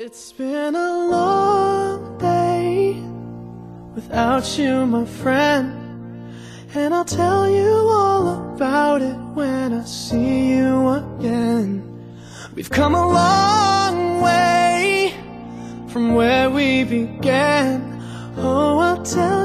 It's been a long day without you, my friend, and I'll tell you all about it when I see you again. We've come a long way from where we began. Oh, I'll tell